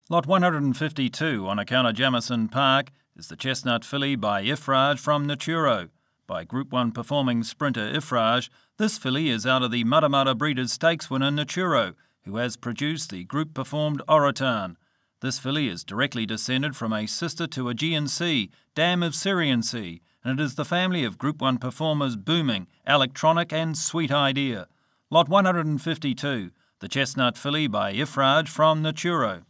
Lot 152 on account of Jamison Park is the Chestnut filly by Iffraaj from Naturo. By Group 1 performing sprinter Iffraaj, this filly is out of the Mudda Breeders' Stakes winner Naturo, who has produced the group performed Orotan. This filly is directly descended from a sister to Aegean Sea, Dam of Syrian Sea, and it is the family of Group 1 performers Booming, Electronic and Sweet Idea. Lot 152, the Chestnut filly by Iffraaj from Naturo.